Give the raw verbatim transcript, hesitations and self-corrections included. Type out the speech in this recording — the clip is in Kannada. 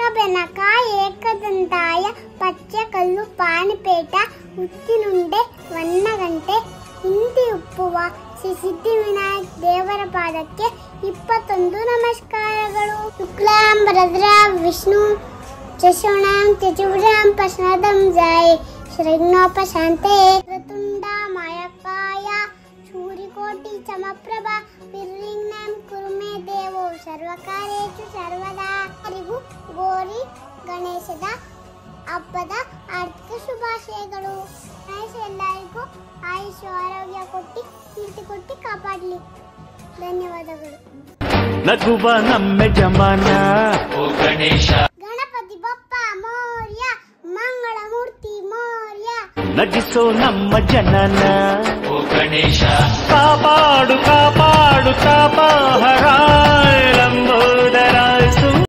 ಬೆನಕ ಏಕದಂತಾಯ ಪಚ್ಚೆ ಕಲ್ಲು ಪಾಣಿಪೇಟ ಉತ್ತಿನುಂಡೆ ವನ್ನಗಂಟೆ ಹಿಂದಿ ಉಪ್ಪುವ ಶ್ರೀ ಸಿದ್ಧಿವಿನಾಯಕ ದೇವರ ಪಾದಕ್ಕೆ ಇಪ್ಪತ್ತೊಂದು ನಮಸ್ಕಾರಗಳು. ಶುಕ್ಲಾಂಬರದ್ರ ವಿಷ್ಣು ಚಶುಣಾಂ ಚತುರ್ಭುಜಂ ಪ್ರಸನ್ನಂ ಜಾಯ ಶ್ರೀಜ್ಞೋಪಶಾಂತೆ ವಕ್ರತುಂಡ ಮಾಯಕಾಯ ಸೂರ್ಯಕೋಟಿ ಸಮಪ್ರಭ ನಿರ್ವಿಘ್ನಂ ಕುರು ಮೇ ದೇವೋ ಸರ್ವಕಾರ್ಯೇಷು ಸರ್ವದಾ. ಎಲ್ಲರಿಗೂ ಗೌರಿ ಗಣೇಶದ ಹಬ್ಬದ ಆರ್ಥಿಕ ಶುಭಾಶಯಗಳು. ಗಣೇಶ ಎಲ್ಲರಿಗೂ ಆಯುಷ್ ಆರೋಗ್ಯ ಕೊಟ್ಟು ಕೀರ್ತಿ ಕೊಟ್ಟು ಕಾಪಾಡಲಿ. ಧನ್ಯವಾದಗಳು. ನಗುವ ನಮ್ಮ ಜಮಾನ ಓ ಗಣೇಶ, ಗಣಪತಿ ಬಪ್ಪ ಮೋರ್ಯ, ಮಂಗಳ ಮೂರ್ತಿ ಮೋರ್ಯ, ನಗಿಸೋ ನಮ್ಮ ಜನನ ಓ ಗಣೇಶ, ಕಾಪಾಡು ಕಾಪಾಡು ತಾಪಹರಾಯ ಲಂಬೋದರಾಯ